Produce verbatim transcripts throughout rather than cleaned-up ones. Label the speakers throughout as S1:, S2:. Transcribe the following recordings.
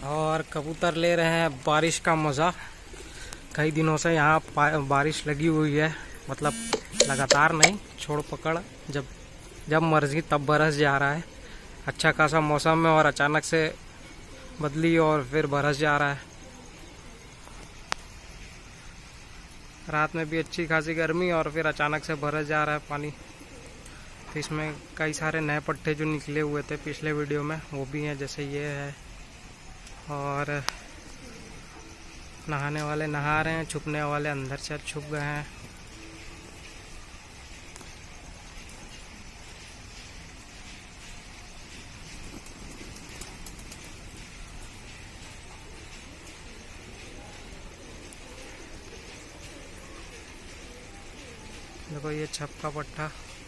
S1: और कबूतर ले रहे हैं बारिश का मज़ा। कई दिनों से यहाँ बारिश लगी हुई है, मतलब लगातार नहीं, छोड़ पकड़, जब जब मर्जी तब बरस जा रहा है। अच्छा खासा मौसम है और अचानक से बदली और फिर बरस जा रहा है। रात में भी अच्छी खासी गर्मी और फिर अचानक से बरस जा रहा है पानी। तो इसमें कई सारे नए पट्टे जो निकले हुए थे पिछले वीडियो में वो भी हैं, जैसे ये है। और नहाने वाले नहा रहे हैं, छुपने वाले अंदर से छुप गए हैं। देखो ये छप का पट्टा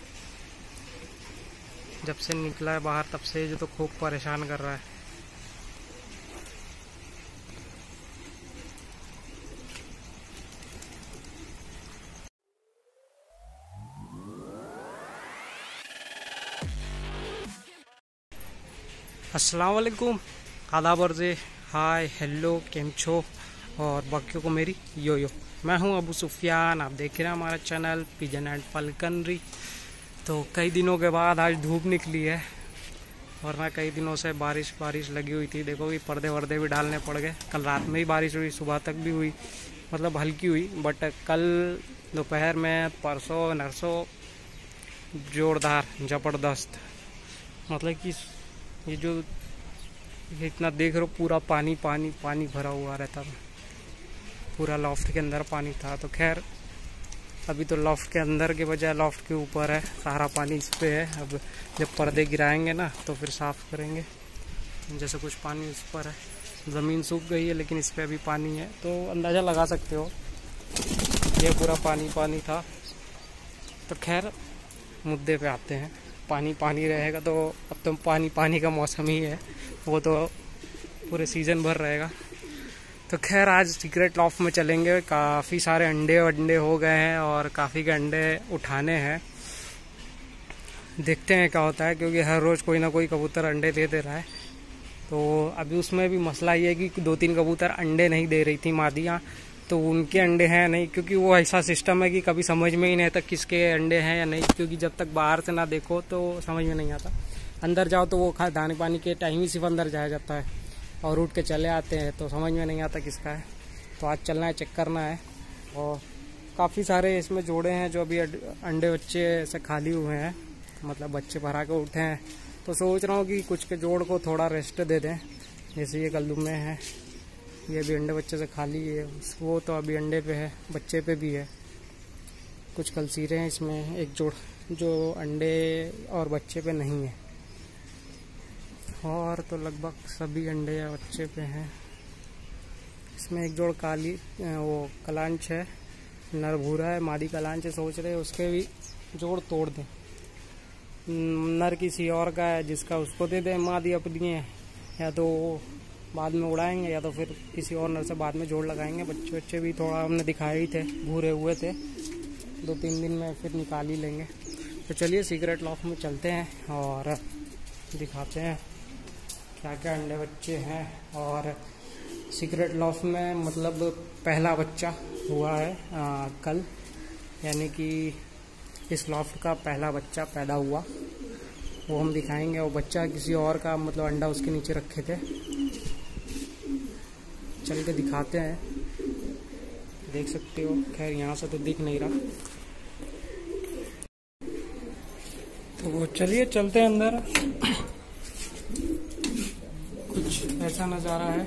S1: जब से निकला है बाहर तब से जो तो खूब परेशान कर रहा है। अस्सलाम वालेकुम, आदाब अर्ज़े, हाय, हेलो, केम छो और बाकियों को मेरी यो यो। मैं हूं अबू सुफियान, आप देख रहे हैं हमारा चैनल पिजन एंड फलकनरी। तो कई दिनों के बाद आज धूप निकली है, वरना कई दिनों से बारिश बारिश लगी हुई थी। देखो कि पर्दे वर्दे भी डालने पड़ गए। कल रात में ही बारिश हुई, सुबह तक भी हुई, मतलब हल्की हुई, बट कल दोपहर में, परसों नरसों जोरदार ज़बरदस्त। मतलब कि ये जो ये इतना देख रहे हो, पूरा पानी पानी पानी भरा हुआ रहता था, पूरा लॉफ्ट के अंदर पानी था। तो खैर अभी तो लॉफ्ट के अंदर के बजाय लॉफ्ट के ऊपर है, सारा पानी इस पे है। अब जब पर्दे गिराएंगे ना तो फिर साफ़ करेंगे। जैसे कुछ पानी इस पर है, ज़मीन सूख गई है लेकिन इस पर अभी पानी है, तो अंदाज़ा लगा सकते हो ये पूरा पानी पानी था। तो खैर मुद्दे पे आते हैं। पानी पानी रहेगा तो अब तो पानी पानी का मौसम ही है, वो तो पूरे सीज़न भर रहेगा। तो खैर आज सीक्रेट लॉफ्ट में चलेंगे। काफ़ी सारे अंडे वंडे हो गए हैं और काफ़ी के अंडे उठाने हैं। देखते हैं क्या होता है, क्योंकि हर रोज़ कोई ना कोई कबूतर अंडे दे दे रहा है। तो अभी उसमें भी मसला ये है कि दो तीन कबूतर अंडे नहीं दे रही थी मादियाँ, तो उनके अंडे हैं नहीं, क्योंकि वो ऐसा सिस्टम है कि कभी समझ में ही नहीं आता किसके अंडे हैं या नहीं, क्योंकि जब तक बाहर से ना देखो तो समझ में नहीं आता। अंदर जाओ तो वो खा दाने पानी के टाइम ही सिर्फ अंदर जाया जाता है और उठ के चले आते हैं, तो समझ में नहीं आता किसका है। तो आज चलना है, चेक करना है। और काफ़ी सारे इसमें जोड़े हैं जो अभी अंडे बच्चे से खाली हुए हैं, मतलब बच्चे भरा के उठे हैं। तो सोच रहा हूँ कि कुछ के जोड़ को थोड़ा रेस्ट दे दें। जैसे ये गलदुमे हैं, ये भी अंडे बच्चे से खाली है, वो तो अभी अंडे पे है, बच्चे पे भी है। कुछ कलसीरे हैं इसमें, एक जोड़ जो अंडे और बच्चे पे नहीं है, और तो लगभग सभी अंडे या बच्चे पे हैं। इसमें एक जोड़ काली वो कलांच है, नर भूरा है, मादी कलांच है। सोच रहे उसके भी जोड़ तोड़ दें। नर किसी और का है जिसका उसको दे दें, मादी अपनी है, या तो बाद में उड़ाएंगे या तो फिर किसी और नर से बाद में जोड़ लगाएंगे। बच्चे बच्चे भी थोड़ा हमने दिखाए ही थे, भूरे हुए थे, दो तीन दिन में फिर निकाल ही लेंगे। तो चलिए सीक्रेट लॉफ्ट में चलते हैं और दिखाते हैं क्या क्या अंडे बच्चे हैं। और सीक्रेट लॉफ्ट में मतलब पहला बच्चा हुआ है आ, कल, यानी कि इस लॉफ्ट का पहला बच्चा पैदा हुआ, वो हम दिखाएंगे। और बच्चा किसी और का, मतलब अंडा उसके नीचे रखे थे, चल के दिखाते हैं। देख सकते हो, खैर यहाँ से तो दिख नहीं रहा, तो चलिए चलते हैं अंदर। कुछ ऐसा नज़ारा है।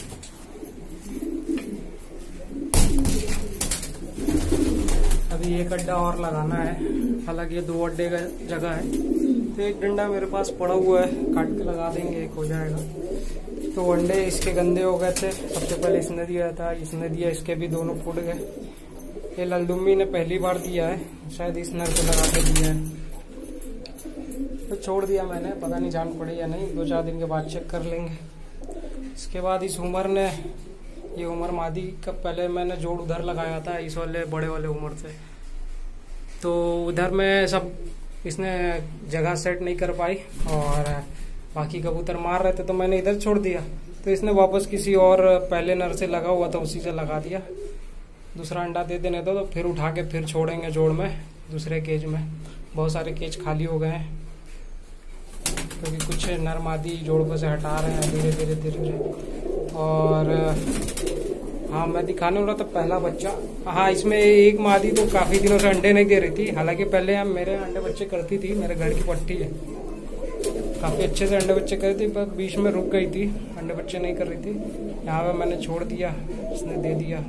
S1: अभी एक अड्डा और लगाना है, हालांकि ये दो अड्डे का जगह है, तो एक डंडा मेरे पास पड़ा हुआ है, काट के लगा देंगे, एक हो जाएगा। तो अंडे इसके गंदे हो गए थे, सबसे पहले इसने दिया था, इसने दिया, इसके भी दोनों फूट गए। ये ललदुम्मी ने पहली बार दिया है, शायद इस नर को लगा के दिया है, तो छोड़ दिया मैंने, पता नहीं जान पड़ी या नहीं, दो चार दिन के बाद चेक कर लेंगे। इसके बाद इस उमर ने, ये उमर मादी का पहले मैंने जोड़ उधर लगाया था, इस वाले बड़े वाले उमर से, तो उधर में सब इसने जगह सेट नहीं कर पाई और बाकी कबूतर मार रहे थे, तो मैंने इधर छोड़ दिया। तो इसने वापस किसी और पहले नर से लगा हुआ था उसी से लगा दिया। दूसरा अंडा दे देने दो तो फिर उठा के फिर छोड़ेंगे जोड़ में दूसरे केज में। बहुत सारे केज खाली हो गए हैं क्योंकि तो कुछ नर मादी जोड़ों से हटा रहे हैं धीरे धीरे धीरे। और हाँ, मैं दिखाने वाला था पहला बच्चा। हाँ, इसमें एक मादी तो काफ़ी दिनों से अंडे नहीं दे रही थी। हालांकि पहले हम मेरे अंडे बच्चे करती थी, मेरे घर की पट्टी है, काफ़ी अच्छे से अंडे बच्चे कर रही थी, पर बीच में रुक गई थी, अंडे बच्चे नहीं कर रही थी। यहाँ पे मैंने छोड़ दिया, इसने दे दिया।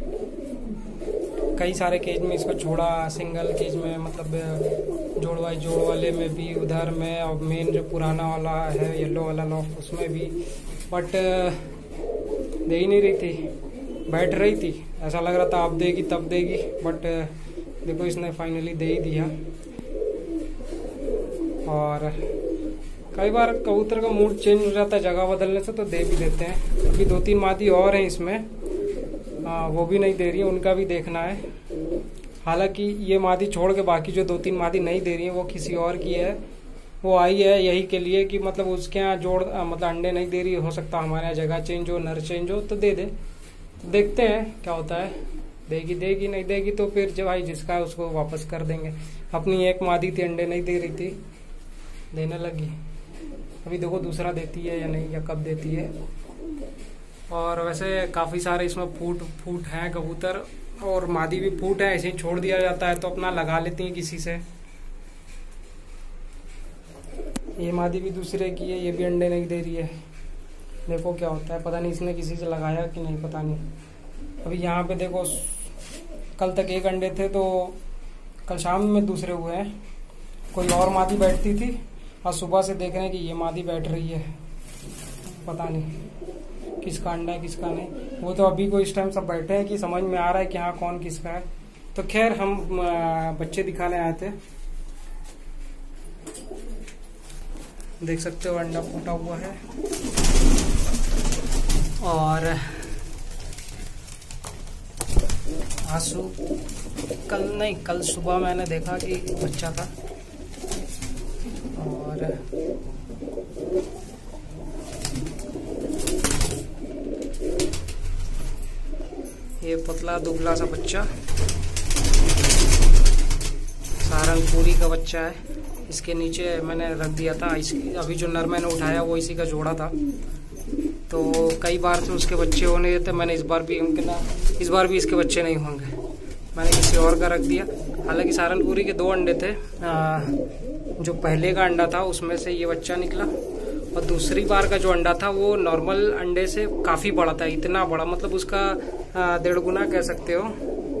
S1: कई सारे केज में इसको छोड़ा, सिंगल केज में मतलब जोड़ वाई जोड़ वाले में भी, उधर में, और मेन जो पुराना वाला है येलो वाला लॉफ्ट उसमें भी, बट दे ही नहीं रही थी, बैठ रही थी। ऐसा लग रहा था अब देगी तब देगी, बट देखो इसने फाइनली दे ही दिया। और कई बार कबूतर का मूड चेंज हो जाता है जगह बदलने से, तो दे भी देते हैं। अभी दो तीन मादी और हैं इसमें, आ, वो भी नहीं दे रही है, उनका भी देखना है। हालांकि ये मादी छोड़ के बाकी जो दो तीन मादी नहीं दे रही है वो किसी और की है। वो आई है यही के लिए कि मतलब उसके यहाँ जोड़ मतलब अंडे नहीं दे रही, हो सकता हमारे यहाँ जगह चेंज हो, नर चेंज हो, तो दे दे। देखते हैं क्या होता है, देगी देगी, नहीं देगी तो फिर जो भाई जिसका है उसको वापस कर देंगे। अपनी एक मादी थी, अंडे नहीं दे रही थी, देने लगी। अभी देखो दूसरा देती है या नहीं, या कब देती है। और वैसे काफ़ी सारे इसमें फूट फूट हैं कबूतर, और मादी भी फूट है, ऐसे ही छोड़ दिया जाता है तो अपना लगा लेती हैं किसी से। ये मादी भी दूसरे की है, ये भी अंडे नहीं दे रही है। देखो क्या होता है, पता नहीं इसने किसी से लगाया कि नहीं, पता नहीं। अभी यहाँ पे देखो, कल तक एक अंडे थे तो कल शाम में दूसरे हुए हैं। कोई और मादी बैठती थी और सुबह से देख रहे हैं कि ये मादी बैठ रही है। पता नहीं किसका अंडा है किसका नहीं। वो तो अभी को इस टाइम सब बैठे हैं कि समझ में आ रहा है कि हाँ कौन किसका है। तो खैर हम बच्चे दिखाने आए थे, देख सकते हो अंडा फूटा हुआ है। और आंसू कल नहीं कल सुबह मैंने देखा कि बच्चा था। और ये पतला दुबला सा बच्चा सहारनपुरी का बच्चा है। इसके नीचे मैंने रख दिया था, इसकी अभी जो नर मैंने उठाया वो इसी का जोड़ा था। तो कई बार से उसके बच्चे होने देते, मैंने इस बार भी उनके ना इस बार भी इसके बच्चे नहीं होंगे, मैंने किसी और का रख दिया। हालांकि सहारनपुरी के दो अंडे थे, आ, जो पहले का अंडा था उसमें से ये बच्चा निकला, और दूसरी बार का जो अंडा था वो नॉर्मल अंडे से काफ़ी बड़ा था, इतना बड़ा मतलब उसका डेढ़ गुना कह सकते हो।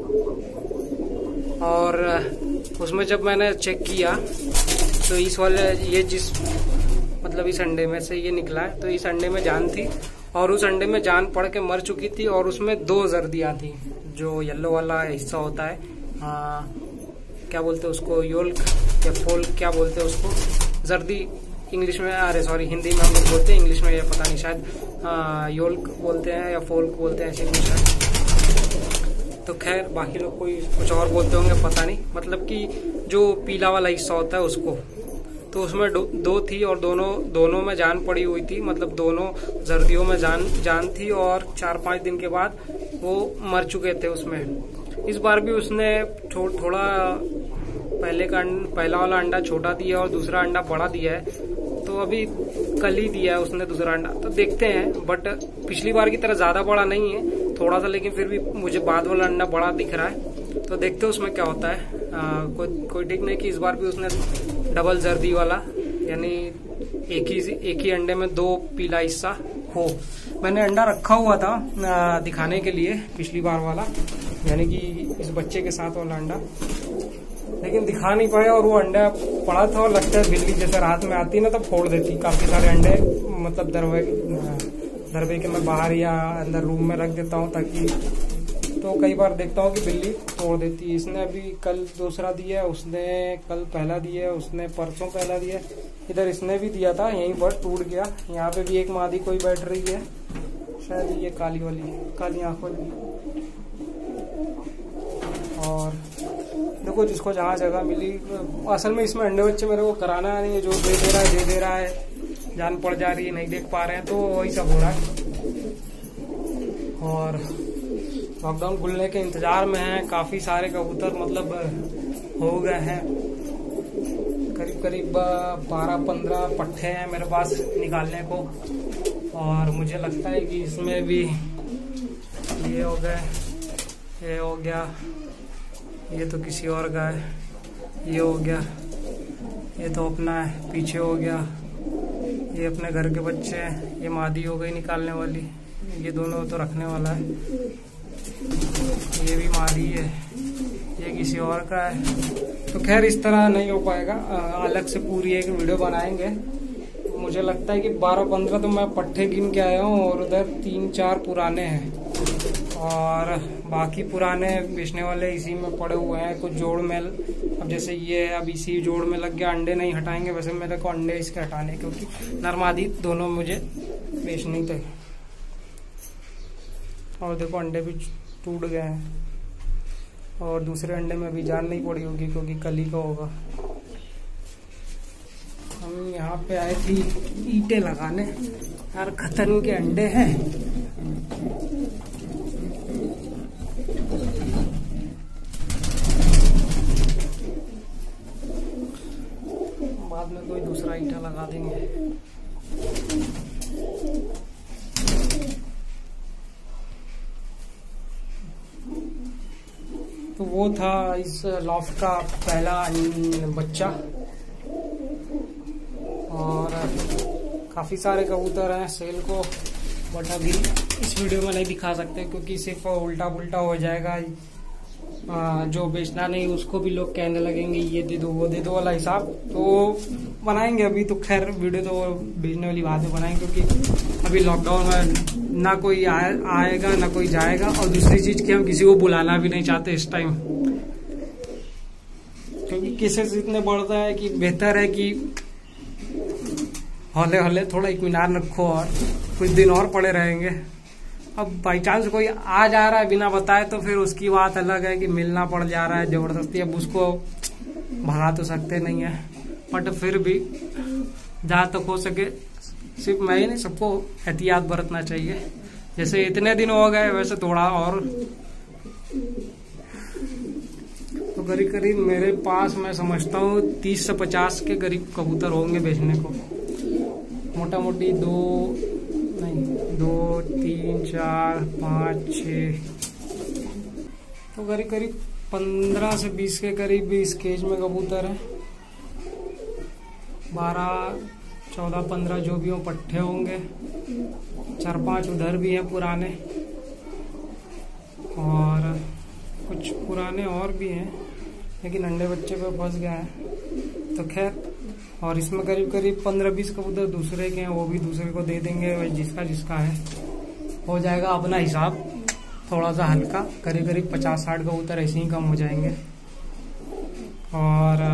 S1: और उसमें जब मैंने चेक किया तो इस वाले ये जिस मतलब इस अंडे में से ये निकला है, तो इस अंडे में जान थी और उस अंडे में जान पड़ के मर चुकी थी, और उसमें दो जर्दियाँ थी। जो येलो वाला हिस्सा होता है, आ, क्या बोलते हैं उसको, योल्क या फोल क्या बोलते हैं उसको, जर्दी इंग्लिश में, अरे सॉरी हिंदी में हम लोग बोलते हैं, इंग्लिश में ये पता नहीं, शायद आ, योल्क बोलते हैं या फोल्क बोलते हैं, ऐसे कुछ है। तो खैर बाकी लोग कोई कुछ और बोलते होंगे, पता नहीं। मतलब कि जो पीला वाला हिस्सा होता है उसको, तो उसमें दो थी और दोनों दोनों में जान पड़ी हुई थी, मतलब दोनों जर्दियों में जान जान थी, और चार पांच दिन के बाद वो मर चुके थे उसमें। इस बार भी उसने थो, थोड़ा पहले का पहला वाला अंडा छोटा दिया और दूसरा अंडा बड़ा दिया है, तो अभी कल ही दिया है उसने दूसरा अंडा। तो देखते हैं, बट पिछली बार की तरह ज्यादा बड़ा नहीं है, थोड़ा सा, लेकिन फिर भी मुझे बाद वाला अंडा बड़ा दिख रहा है। तो देखते हैं उसमें क्या होता है। आ, कोई कोई ठीक नहीं कि इस बार भी उसने डबल जर्दी वाला, यानी एक ही एक ही अंडे में दो पीला हिस्सा हो। मैंने अंडा रखा हुआ था आ, दिखाने के लिए, पिछली बार वाला, यानी कि इस बच्चे के साथ वाला अंडा, लेकिन दिखा नहीं पाया। और वो अंडा पड़ा था और लगता है बिल्ली जैसे रात में आती ना तो फोड़ देती काफी सारे अंडे, मतलब दरवे दरवे के मैं बाहर या अंदर रूम में रख देता हूँ ताकि, तो कई बार देखता हूँ कि बिल्ली तोड़ देती है। इसने अभी कल दूसरा दिया, उसने कल पहला दिया, उसने परसों पहला दिया, इधर इसने भी दिया था, यहीं पर टूट गया। यहाँ पे भी एक मादी कोई बैठ रही है, शायद ये काली वाली, काली आंखों वाली। और देखो जिसको जहाँ जगह मिली, असल में इसमें अंडे बच्चे मेरे को कराना नहीं है, जो दे दे रहा है दे दे रहा है, जान पड़ जा रही है, नहीं देख पा रहे हैं, तो वही सब हो रहा है। और लॉकडाउन खुलने के इंतजार में हैं। काफी सारे कबूतर मतलब हो गए हैं, करीब करीब बारह पंद्रह पट्टे हैं मेरे पास निकालने को। और मुझे लगता है कि इसमें भी ये हो गए, ये हो गया, ये तो किसी और का है, ये हो गया, ये तो अपना है, पीछे हो गया, ये अपने घर के बच्चे हैं, ये मादी हो गई निकालने वाली, ये दोनों तो रखने वाला है, ये भी मादी है, ये किसी और का है। तो खैर इस तरह नहीं हो पाएगा, अलग से पूरी एक वीडियो बनाएंगे। मुझे लगता है कि बारह पंद्रह तो मैं पट्टे गिन के आया हूँ और उधर तीन चार पुराने हैं और बाकी पुराने बेचने वाले इसी में पड़े हुए हैं। कुछ जोड़ में, अब जैसे ये अब इसी जोड़ में लग गया, अंडे नहीं हटाएंगे, वैसे मेरे को अंडे इसके हटाने क्योंकि नरमादी दोनों मुझे बेचने थे। और देखो अंडे भी टूट गए हैं और दूसरे अंडे में भी जान नहीं पड़ी होगी क्योंकि कली का होगा। हम यहाँ पे आए थे ईंटें लगाने, यार खतन के अंडे हैं। बाद में कोई दूसरा ईंटा लगा देंगे। तो वो था इस लॉफ्ट का पहला बच्चा और काफी सारे कबूतर हैं सेल को, बट अभी इस वीडियो में नहीं दिखा सकते क्योंकि सिर्फ उल्टा पुल्टा हो जाएगा। आ, जो बेचना नहीं उसको भी लोग कहने लगेंगे ये दे दो वो दे दो वाला हिसाब, तो बनाएंगे। अभी तो खैर वीडियो तो बेचने वाली बात है बनाएंगे क्योंकि अभी लॉकडाउन में ना कोई आए, आएगा ना कोई जाएगा। और दूसरी चीज की हम किसी को बुलाना भी नहीं चाहते इस टाइम, क्योंकि केसेस इतने बढ़ता है कि बेहतर है कि हौले हौले थोड़ा इत्मीनान रखो और कुछ दिन और पड़े रहेंगे। अब बाई चांस कोई आ जा रहा है बिना बताए तो फिर उसकी बात अलग है कि मिलना पड़ जा रहा है जबरदस्ती, अब उसको भगा तो सकते नहीं है। बट फिर भी जहाँ तक हो सके, सिर्फ मैं ही नहीं सबको एहतियात बरतना चाहिए। जैसे इतने दिन हो गए वैसे थोड़ा और। तो करीब करीब मेरे पास मैं समझता हूँ तीस से पचास के करीब कबूतर होंगे बेचने को। मोटा मोटी दो नहीं दो तीन चार पाँच छः, तो करीब करीब पंद्रह से बीस के करीब भी इस केज में कबूतर है। बारह चौदह पंद्रह जो भी हो पट्टे होंगे, चार पांच उधर भी हैं पुराने और कुछ पुराने और भी हैं लेकिन अंडे बच्चे पे फंस गए हैं। तो खैर, और इसमें करीब करीब पंद्रह बीस कबूतर दूसरे के हैं, वो भी दूसरे को दे देंगे, जिसका जिसका है हो जाएगा अपना हिसाब थोड़ा सा हल्का। करीब करीब पचास साठ कबूतर ऐसे ही कम हो जाएंगे। और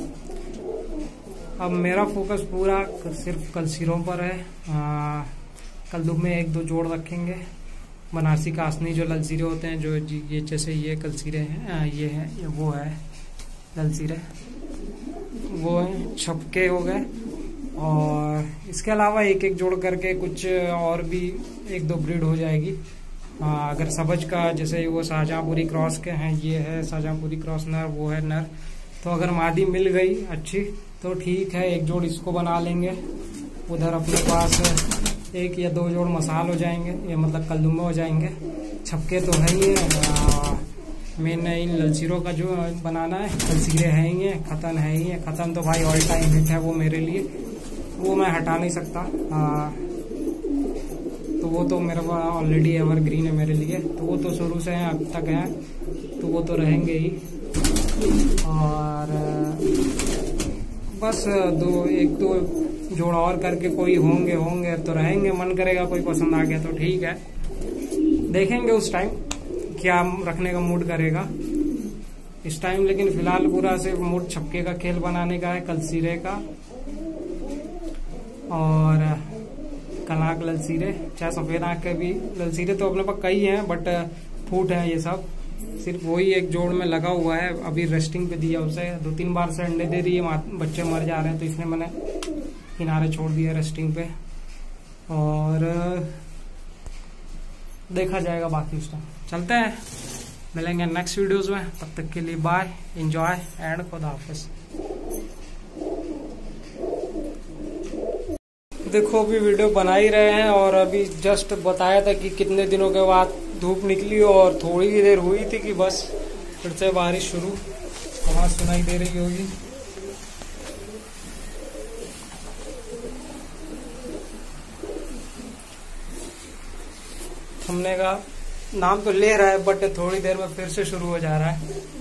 S1: अब मेरा फोकस पूरा सिर्फ कलसीरों पर है। आ, कल में एक दो जोड़ रखेंगे, बनारसी कासनी जो ललसीरे होते हैं, जो ये जैसे ये कलसीरे हैं, ये है ये वो है ललसीरे, वो है छपके हो गए। और इसके अलावा एक एक जोड़ करके कुछ और भी एक दो ब्रीड हो जाएगी। आ, अगर सबज का जैसे वो शाहजहाँपुरी क्रॉस के हैं, ये है शाहजहाँपुरी क्रॉस नर, वो है नर, तो अगर मादी मिल गई अच्छी तो ठीक है, एक जोड़ इसको बना लेंगे। उधर अपने पास एक या दो जोड़ मसाल हो जाएंगे, ये मतलब कलदुमे हो जाएंगे। छपके तो है ही है, मेन इन ललसीरों का जो बनाना है, ललसीरे है ही है, खतन है ही है। खतन तो भाई ऑल टाइम हिट है वो मेरे लिए, वो मैं हटा नहीं सकता। आ, तो वो तो मेरा ऑलरेडी एवरग्रीन है मेरे लिए, तो वो तो शुरू से है अब तक है, तो वो तो रहेंगे ही। और बस दो एक दो जोड़ और करके कोई होंगे होंगे तो रहेंगे, मन करेगा कोई पसंद आ गया तो ठीक है, देखेंगे उस टाइम क्या रखने का मूड करेगा इस टाइम। लेकिन फिलहाल पूरा सिर्फ मूड छक्के का खेल बनाने का है, कलसीरे का और कलाक ललसीरे, चाहे सफेद आंख के भी ललसीरे तो अपने पास कई हैं बट फूट है ये सब। सिर्फ वही एक जोड़ में लगा हुआ है, अभी रेस्टिंग पे दिया उसे, दो तीन बार से अंडे दे दिए, बच्चे मर जा रहे हैं तो इसने मैंने किनारे छोड़ दिया रेस्टिंग पे। और देखा जाएगा बाकी उस टाइम। चलते हैं, मिलेंगे नेक्स्ट वीडियोस में, तब तक के लिए बाय, एंजॉय एंड खुदा हाफिज। देखो अभी वीडियो बना ही रहे हैं और अभी जस्ट बताया था कि कितने दिनों के बाद धूप निकली और थोड़ी ही देर हुई थी कि बस फिर से बारिश शुरू, आवाज सुनाई दे रही होगी। थमने का नाम तो ले रहा है बट थोड़ी देर में फिर से शुरू हो जा रहा है।